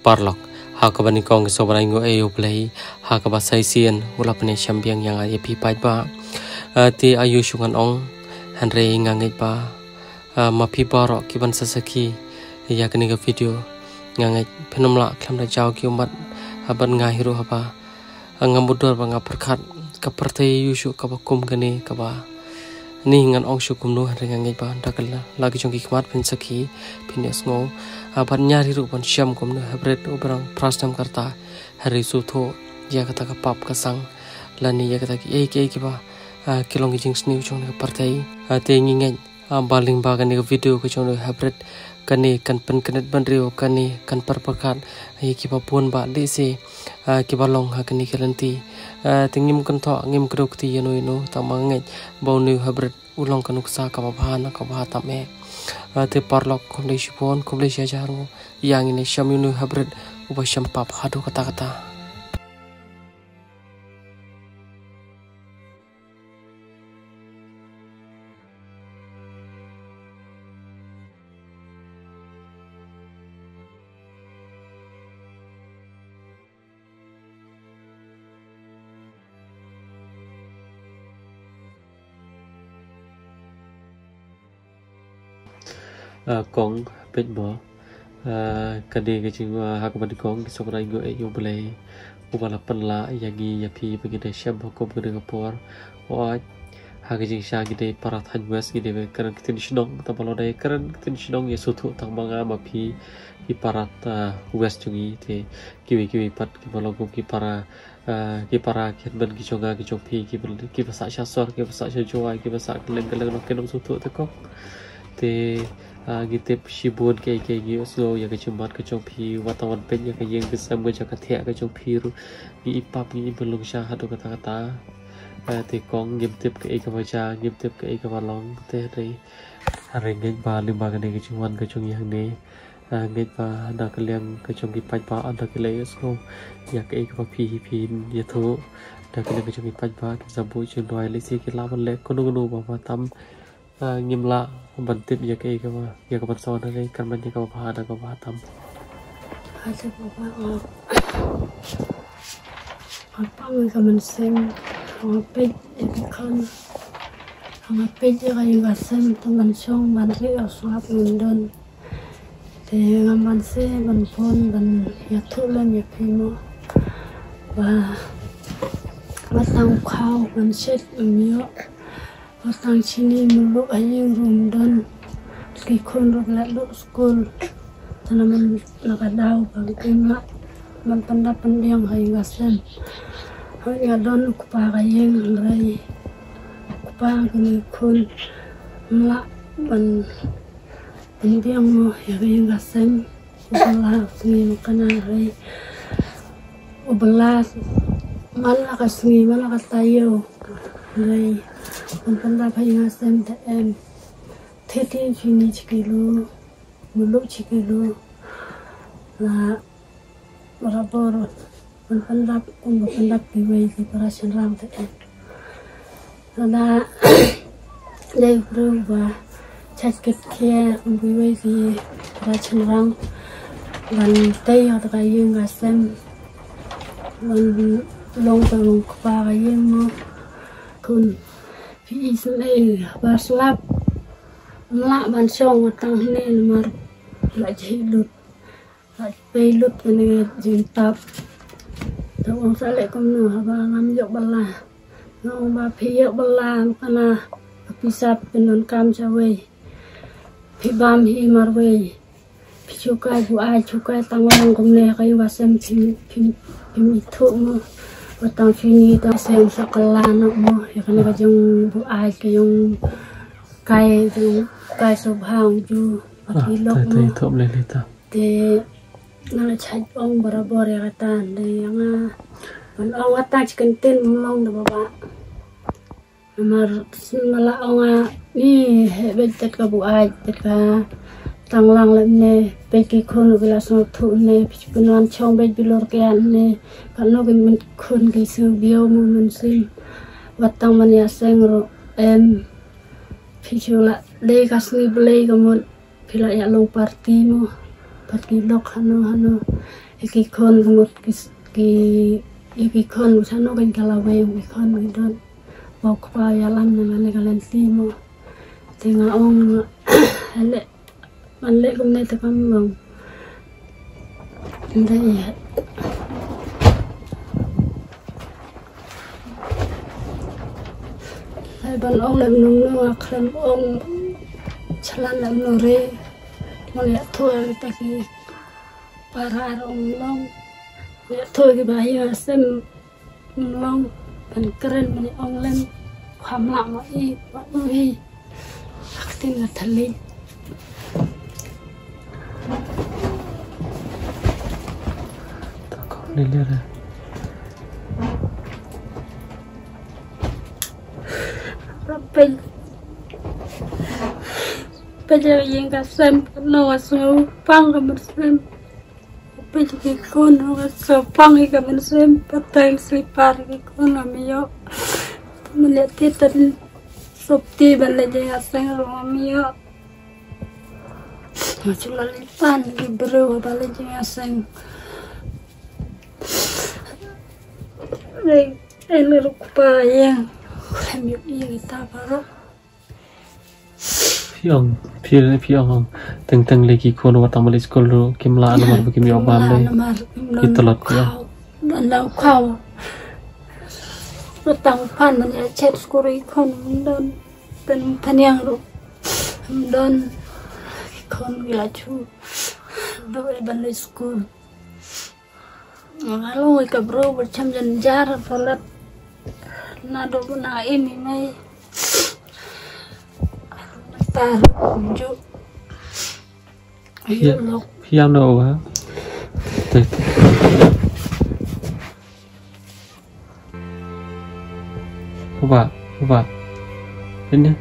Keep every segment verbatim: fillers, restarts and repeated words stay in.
parlok hakabani kong sobra ingo ayo play hakaba saisian ulapne champion yang ay pi pai ba ti ayu shungan ong hanre ngangai ba ma pi baro kiban sasaki ya kini ke video ngangai penomla klamda jaw ki umat aban ngahiru haba angambudur ba ngaperkat kapertai yushu kabakum gani kaba ni ngan ong syukum nu hanre ngangai ba dakala lagi jongki kmat pen saki pinyas ngo aban nyari ru ban syam kum nu habret ubrang prastam karta hari sutho ya kata kapap kasang lani ya kata ki ek ek ba kilong jing sniu chong ne partai te ngingai baling ba gani video ko chong habret kani kan pen kanet ban rio kani kan perpakat ai ki ba pun ba de se ki ba long ha kani kelanti tingim kan tho ngim kruk ti yeno ino tamangai bau nu habret ulong kanuk sa ka ba bhana ka ba tame te parlok komle shipon komle shajaru yang ini syaminu habret ubasham pap hadu kata-kata kong pet bo kade ke jingwa hakabadi kong sobra ingo e yo boleh ubala penla yagi yapi begede syab ko begede kapor o hagajing sha gide parat hajwas gide karan kitin shnong tabalo dai karan kitin shnong ye suthu tangbanga mapi ki parat west jungi te kiwi kiwi pat ki balogo ki para ki para khet ban ki chonga ki chokpi ki ki basa shasor ki basa joai ki basa keleng keleng no kenom suthu te kok te gitip shibun ke ke gi oslo ya ke chumat ke chongpi watawan pen ya ke yeng besam ke jaka thia ke chongpi ru gi ipap gi belung sha hadu kata kata te kong gim tip ke ek baja gim tip ke ek balong te rei rengeng ba limba ke ke chuman ke chong yang ne ngai ba da ke leng ke chong gi pai ba ada ke le oslo ya ke ek ba phi phi ya tho da ke leng ke chong gi pai ba ke zabu chu doi le si ke la ban le kono kono ba ba tam ngimla bantip ya ke ka ya ka person na kan man ka ba da ka ba tam asa ba ba apa man ka man sem ang pet e kan ang pet ya ka yung sem to man song man ri aswap mundon te ngaman se man pon ban ya thulan ya pimo ba matang khao man set myo Otang sini mulu ayeng rumdan ki kon ro la lu school tanaman nakadaw bang kinga man panda pandiang hay ngasen hay ngadon ku pa kayeng rai ku pa kini kon la ban pandiang mo hay ngasen ubala sini kana rai ubala mala kasni mala katayo rai man panda phai ngasem ta em theti chini chikilo mulu chikilo la barabor man panda um panda piwai ki parasan ram ta em la dei pro ba chasket kia um piwai ki parasan ram ban tei ha ta yeng ngasem man long ta long pa yeng mo kun Pi isle baslap la ban song tang ne mar la jilut la pelut ne jintap to ong sale kom no ba ngam yo bala no ba pi yo bala kana pisap penon kam jawe pi bam hi mar we pi chukai bu ai chukai tangong kom ne kai wasem pi pi pi thu mo Watang fini ta sem sakala na mo ya kana ka jong bu ai ka yung kai jong kai so bhang ju pati lok mo te thom le le ta te na chai ong barabor ya ta de yang ban ong wata chicken ten mong da baba mar mala ong ni be tet ka bu ai tet ka tang lang le ne pe ki khon gela so thu ne pichpunan chong be bilor ke an ne kan no gen khon ge so bio mo mun sim watang man ya seng ro em pichula le ka sui ble ga mon pila ya long party mo party lok hano hano iki kon một cái cái iki kon usan no kan kala way iki kon don mau kapa ya lam na le kalen timo tinga ong ale man le kum ne ta kam mong ndai hai ban ong lam nung no klam ong chalan lam no re mo ya thua ta ki para ong long ya thôi cái bài giờ xem long phần keren mình ong lên khám lặng mà y mà ơi tin là thật linh ta còn lên lên rồi bây bây giờ yên cả xem nó số phăng cả một xem bây giờ cái con nó số phăng thì cả mình xem bắt tay slipper cái con nó mới yo mình lại tiếp tục sụp ti bên lại giờ xem rồi mới yo mà chúng ta lấy pan cái bro bên lại giờ xem đây đây là lúc ba yang em yêu yêu ta baru พี่องพี่พี่องตั้งตั้งเลยกี่คนว่าตั้งมาเลยสกุลรู้กิมลาอันมันกิมยอบามเลยกี่ตลอดก็ dan lau kau rutang panมันจะเช็ดสกุลอีกคนมันโดนเป็นพันยังรู้มันโดนคนวิลาชูโดยบันเลยสกุลlalu ikut bro bercam jar salat nado na ini mai tar unjuk ayo lok พยายามดูฮะผู้บ่าวผู้บ่าวเป็นเนี่ย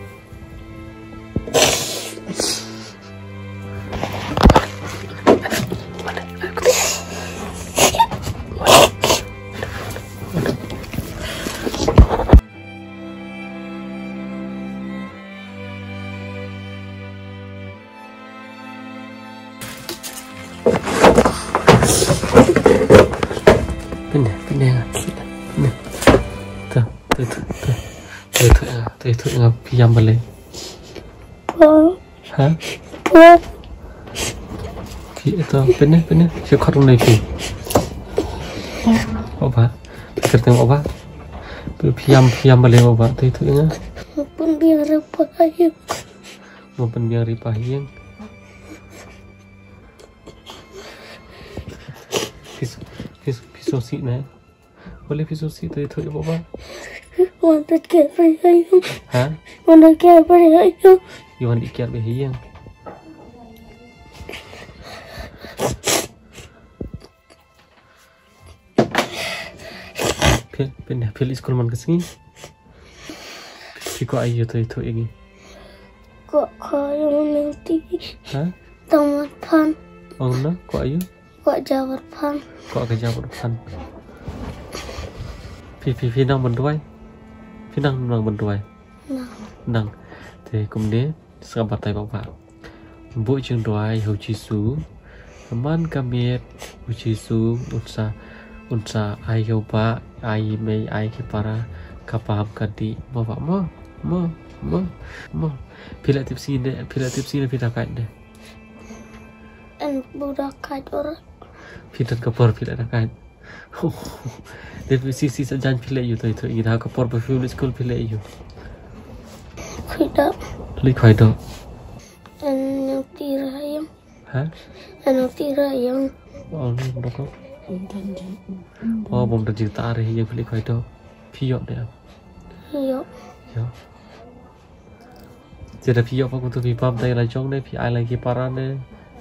เป็นเนี่ยเป็นเนี่ยเนี่ยเถอะเถอะเถอะเถอะเถอะเถอะเถอะพยายามไปเลยฮะพี่เถอะเป็นเนี่ยเป็นเนี่ยเชื่อข้อตรงไหนพี่เอาปะพี่กระเตงเอาปะพยายามพยายามไปเลยเอาปะเถอะเถอะนะมันเป็นเรื่องปกติมันเป็นเรื่องริบหายพี่พี่พี่โซซีนะวันนี้พี่โซซีเถอะเถอะบอกว่าวันตะเกียบไปให้ยุ่งฮะวันตะเกียบไปให้ยุ่งอยู่วันตะเกียบไปให้ยังพี่เป็นเนี่ยพี่ลิสกุลมันก็สิ่งพี่ก็อายุเถอะเถอะอย่างงี้ก็ขอยังไม่ตีฮะต้องมาพันอ๋อนะก็อายุก็จะวัดพันก็กระจายวัดพันพี่พี่พี่นั่งบนด้วยพี่นั่งนั่งบนด้วยนั่งthì cùng đến sau bắt tay bảo bảo bộ trường đoái hậu chi sú man kamet hậu chi sú unsa unsa ai hậu ba ai mei ai kepara kapaham kadi mau pak mau mau mau mau pilih tips ini pilih tips ini pilih kait deh en budak kait orang pilih kapor pilih kait Dari sisi sejan pilih you tu itu ida kapor berfilm school pilih you tidak Lih kau itu en tira yang hah en tira yang oh ni berapa oh bom dah cerita hari yang pilih kau itu piyok deh iya ya jadi piyok apa untuk pipam tay lajong deh pi ai lagi parah deh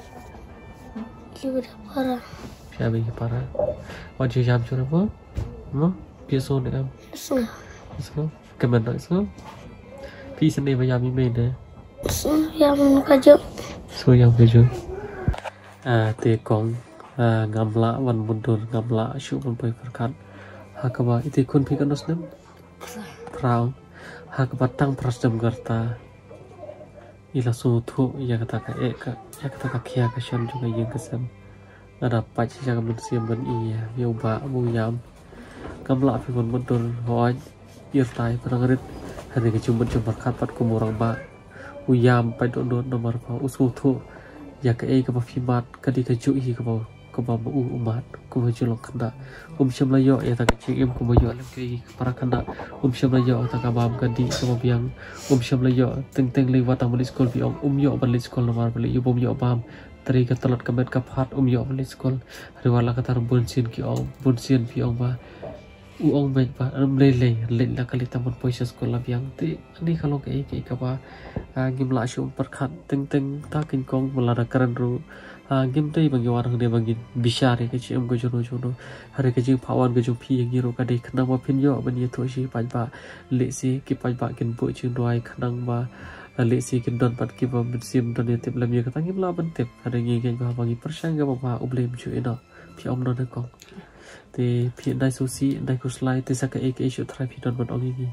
juga parah pi ai lagi parah wajib jam curang apa mau biasa deh am biasa biasa kemen tak biasaพี่สนิทพยายามมีเมนนะยามกระจุกสวยยามกระจุกอ่าเตะกองอ่างามละวันบุญดลงามละชุบมันไปประคันหากว่าอิทธิคุณพี่กันนสเนมพราวหากว่าตั้งพระสมกตาอิลาสูทุยากตากะเอกะยากตากะเคียกะชนจุกยังกะซัม ada pac yang bersiam ben iya yoba muyam kamla fi kon betul hoj irtai perangarit hari kecumut cuma kapat kumurang ba uyam pai do do nomor pa usu thu ya ke e ka fimat kadi ka ju hi ka ba ka ba u umat ku julong kanda um sham la yo ya ta ka chim ku ba yo lam ke para kanda um sham la yo ta ka bam kadi ka ba biang um sham la yo teng teng le wa ta mali skol bi om um yo ban le skol nomor bali yo bom yo bam tari ka talat ka met ka phat um yo ban le skol ri wala ka tar bun sin ki om bun sin bi om ba uang baik pak am lele lele la kali taman poisa sekolah biang ti ni kalau ke ke ka ba gim la shum perkhat teng teng ta kin kong melada keren ru gim tei bagi orang dia bagi bisare ke cim ko jono jono hari ke jing pawan ke jong pi yang giro ka de khnang ba pin yo ban ye tho shi pai ba le si ki pai ba kin bu ching doi khnang ba le si kin don pat ki ba bin sim don ye tip lam ye ka tang gim la ban tip hari ngi ke ba bagi persang ga ba ublem chu ina pi om don kong thì hiện đại số xí đại số slide thì sẽ cái cái chỗ thay phi đòn vật ông gì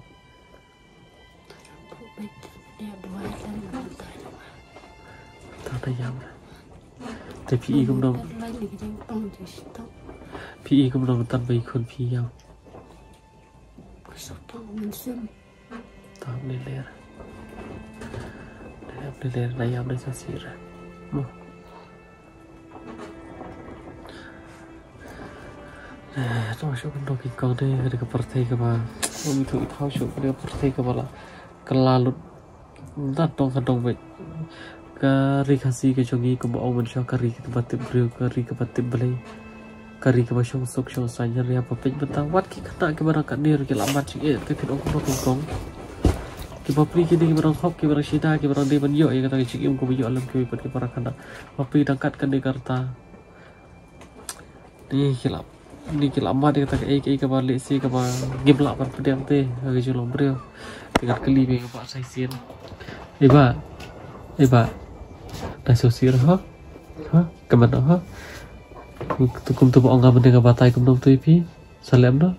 thằng thầy giang thì phi cũng đâu phi cũng đâu tan bay con phi giang tao lên lên lên lên này em đây số xí rồi Trong số con đôi con đây cái cái partai cái mà mình thử thao số cái partai cái là cái lalut đặt trong cái trong vậy cái rikasi cái trongนี้ก็บอกมันชอบkari cái tempat beliau kari cái tempat beli kari cái macam sok sok saja ria apa pun betang wat kita kena ke barang kat dia ke lambat sikit tapi kita orang orang kong kita beli kita ke barang hok ke barang sida ke barang dia banyo ya kata cik im ko banyo alam ke pada barang kana tapi dangkat kan di Jakarta ni kilap ni kila mat dia kata eh eh ke balik si ke ba game la pan pedang te hari julong brio tinggal keli be ba sai sien eh ba eh ba dah sosir ha ha ke mana ha tu kum tu ong ngam dengan batai kum tu pi salem do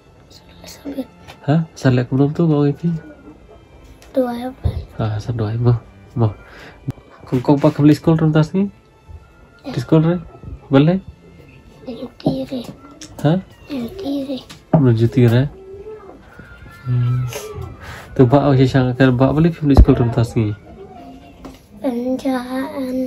ha salem kum tu ngoi pi dua apa ah san doi mo mo kum kong pa kembali sekolah rum tas ni di sekolah re boleh kiri Hah? kiri Menuju tira. Hmm. Tu bak aku sang akan bak boleh pergi sekolah rum tas ni. Penjahan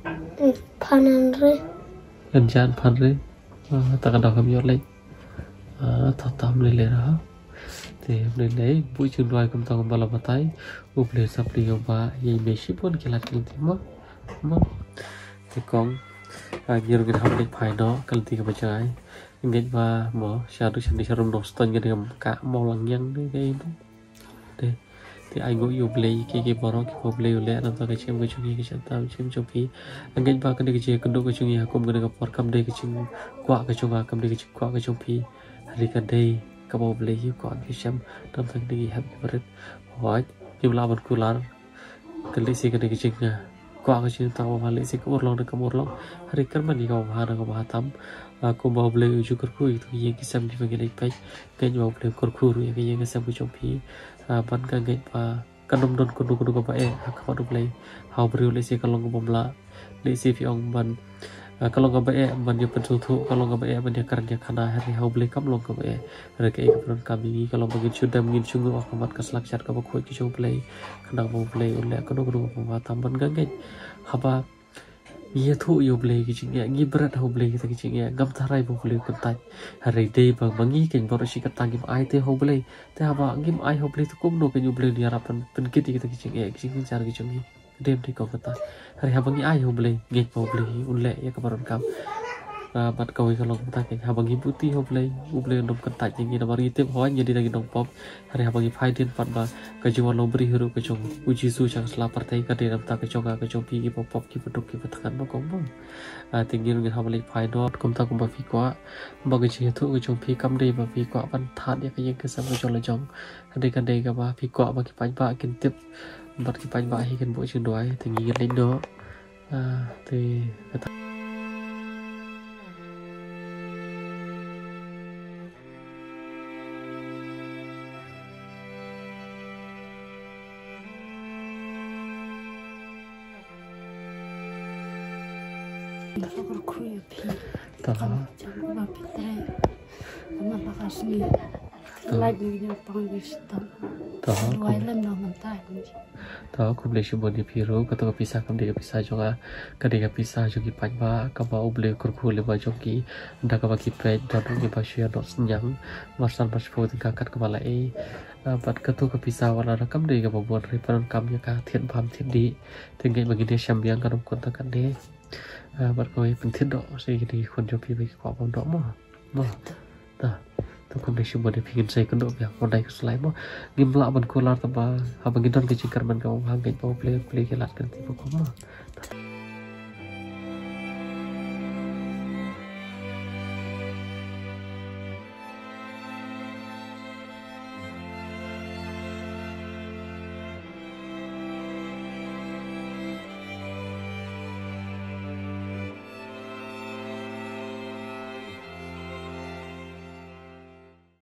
pananre. Penjahan panre. Ah, tak ada kami oleh. Ah, tak tam le le ha. Te le le bu chung doi kum tang bala batai. U ple sapli ko ba ye meshi pon kilat kin ma. Ma. Te kong agir ke ham le phai no kalti ka bachai. Ingin ba mo sharu chandi sharum no ston ke dengan ka mau lang yang ni ke itu. De. Thì anh ngồi yêu play cái cái bảo cái bảo play lẽ làm sao cái chuyện cái chuyện cái chuyện tao chuyện trong phí anh nghe ba cái này cái chuyện cái đồ cái chuyện gì cũng cái cái bảo cầm đây cái chuyện quạ cái chuyện cầm đây cái chuyện quạ cái trong phí hay cái đây cái bảo play yêu còn cái xem trong thằng đây hấp cái vật hỏi yêu lao vật cular cái lấy gì cái này cái chuyện nha quạ cái chuyện tao mà lấy gì cái một lòng được cái một lòng hay cái mà đi vào hà nó vào tắm aku mau beli ujuk kerku itu yang kisah di bagian ipai kan mau beli kerku yang yang kisah ujuk pi ban kan gait pa kanom don kudu kudu ka pa e ka pa beli hau beri le si kalong ko bla le si fi ong ban kalong ka ba e ban yo pensu thu kalong ka ba e ban dia karya khana hari hau beli kam long ka ba e re ka e ka pron kami kalong bagi sudam ngin sungu ak mat ka slak chat ka ba khoi ki chu beli khana mau beli ule kudu kudu pa tam ban kan gait haba ia thu yêu beli cái chuyện này, nghi berat hau beli kita cái chuyện này, ngam tharai hau beli kuntai, hari day bang mangi kan baru sih kata ngim ai teh hau beli, teh apa ngim ai hau beli tu kum no kan yêu beli ni harapan penkit kita cái chuyện này, cái chuyện cara cái chuyện này, dem di kau kata, hari apa ngi ai hau beli, ngih hau beli, unle ya kabaran kam, bat kau kalau kita kan, apa ngi putih hau beli, hau beli nom kuntai yang ini nama ritip hawan jadi lagi dong pop, hari apa ngi faidin pat ba, kajuan lo beri huru kacung, uji su chang selapar tai ka de nam ta kacung ka kacung pi ki pop pop ki peduk ki patakan ma kong bang, tinggi ngi ham lek phai dot kom ta kom ba fi kwa, ba ke chi thu kacung pi kam de ba fi kwa ban that ya ka yang ke sam kacung la jong, ade kan de ka ba fi kwa ba ki pan ba kin tip, bat ki pan ba hi kan bo chung doi, tinggi lên đó, thì Kalau kuya pi, ta jangan bapi teh, amat lakas ni, lagi ni panggil sitam, ta dua lem dah mentai ni. ta ku ble shubon di piru ka to pisah kam de pisah jonga ka de ka pisah jogi panba ka ba uble kur khu le ba jogi nda ka ba ki pe da do ni ba shia dot senyang marsal mas fo ka kat ka bala e bat ka to ka pisah wala ra kam de ka ba buat ri pan kam ya ka thien pham thien di tengai bagi de syambiang ka rom kon ta kan de bat ko pen thien do se di kon jo pi ba ko ba do mo mo ta tu kan desi boleh bikin saya kena biar modal ke selain mo gimla ban kular tambah abang gidan ke cikar ban kamu hangit mau play play kelat kan tipe kamu